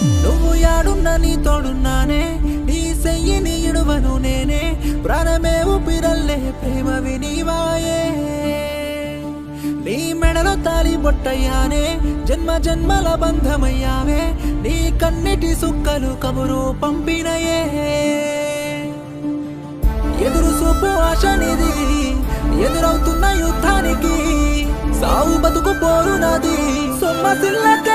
నువ్వు యాడున్నా నీ తోడున్నానే నీ సెయ్యిని ఇడువను నేనే ప్రాణమే ఊపిరల్లే ప్రేమ వినివాయే నీ మెడలో తాలి బొట్టయ్యానే జన్మ జన్మల బంధమయ్యావే నీ కన్నిటి సుక్కలు కబురు పంపినయే ఎదురు చూపు ఆశ నిది ఎదురవుతున్న యుద్ధానికి సావు బతుకు పోరు నది సొమ్మసిల్లక